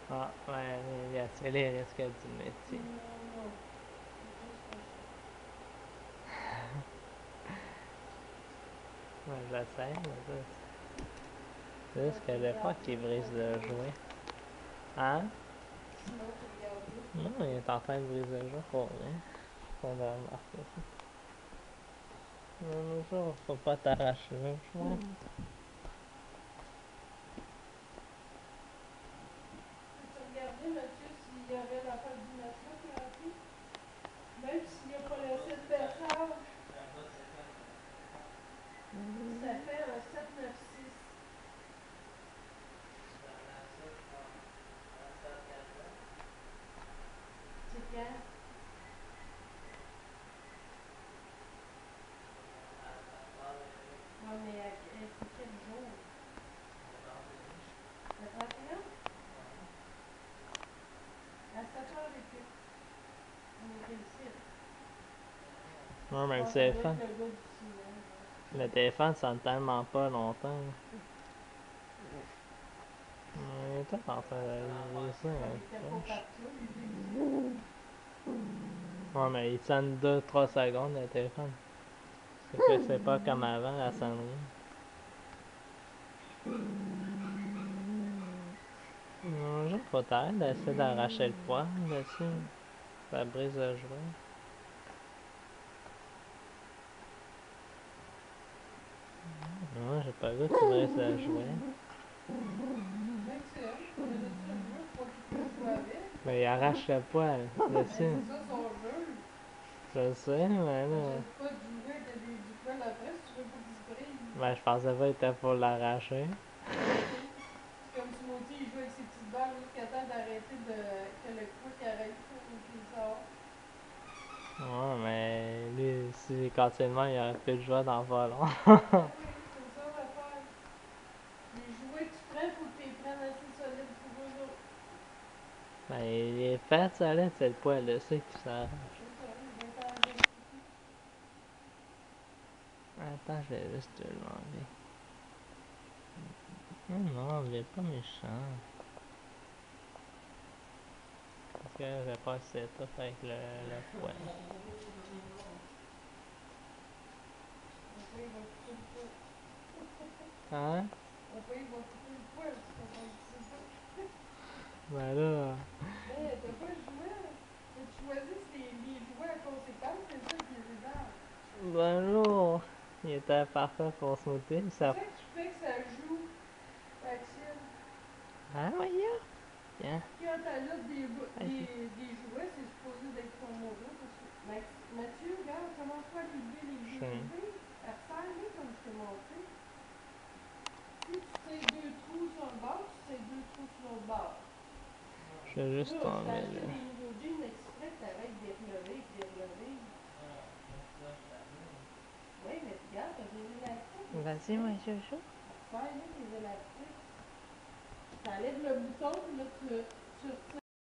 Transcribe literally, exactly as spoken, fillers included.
Ah, ouais, il y a c'est les risques du métier. Non, non. Ouais, j'essaie, mais ça, c'est juste que Tu des fois regardes qu'il juste brise ton le compte. jouet. Hein? Sinon, tu regardes juste ton Non, il compte. est en train de briser le jeu pour rien. On va remarquer ça. Non, non, faut pas t'arracher le jouet. Peux-tu regarder, Mathieu, s'il y aurait l'affaire d'image-là qui est remplie? Même s'il n'y a pas laissé de message, ça fait un sept neuf six. C'est quand? Ouais, mais à- euh, c'est quel jour? Le trente et un? À sept heures et quelques. On est quel site? Non, mais le Ah, ça doit téléphone, être le gars du ciment. le téléphone, ça ne tellement pas longtemps. Il est tout en train de briser Comme un il était pas poche. partout, il brisait. Ouais, mais il sonne deux trois secondes le téléphone. C'est que c'est pas comme avant la sonnerie. Non, juste faut t'arrêter d'essayer d'arracher le poids dessus. Ça brise le jouet. Non, j'ai pas le goût que tu brises le jouet. Maxime, il a juste le jouet, faut pas qu'il puisse jouer avec. Mais il arrache le poids Ben, dessus. c'est ça son jeu. Je sais, mais là. T'achètes pas de jouet que des, du poil après si tu veux pas qu'il se brise. Ben, je pensais pas qu'il était pour l'arracher. Ok. C'est comme Smoothie, il joue avec ses petites balles jusqu'à temps d'arrêter de. Que le poids qui arrête ou qu'il sort. Ouais, mais lui, si continuellement, il aurait plus de joie dans pas long. Ben oui, c'est ça l'affaire. Les jouets que tu prends, faut que tu les prennes assez solides pour eux autres. Ben, il est fait, ça, là, c'est le poids dessus qui s'arrache. C'est ça, il va être enlevé aussi. Attends, je vais juste te l'enlever. Non, non, il est pas méchant. Parce que je vais pas essayer tout avec le, le poids. Après, il va couper le poids. Hein? Après, il va couper le poids si t'as pas couper le poids. Ben là. Ben, t'as pas le jouet. Faut que tu choisisses les, les jouets à conséquence, c'est ça qui est énerve. Ben là. Il était parfait pour smoothie, C'est ça. ça qui fait que ça joue, Maxime. Ah, voyons. Tiens. Quand t'ajoutes des, Vas-y. des, des jouets, c'est supposé d'être ton mojo. Parce que Max, Mathieu, regarde, commence-toi à les lever, les Je yeux levés. Resserre-les comme je t'ai montré. Si tu tires deux trous sur le bord, tu tires deux trous sur l'autre bord. je vais juste Là, je t'ai tomber acheté là. des nouveaux jeans exprès que t'arrêtes de les relever et de les relever. Oui, mais regarde, t'as des élastiques Vas-y, exprès. moi, Jojo. Resserre-les tes élastiques. T'enlèves le bouton, puis là, tu, tu retires.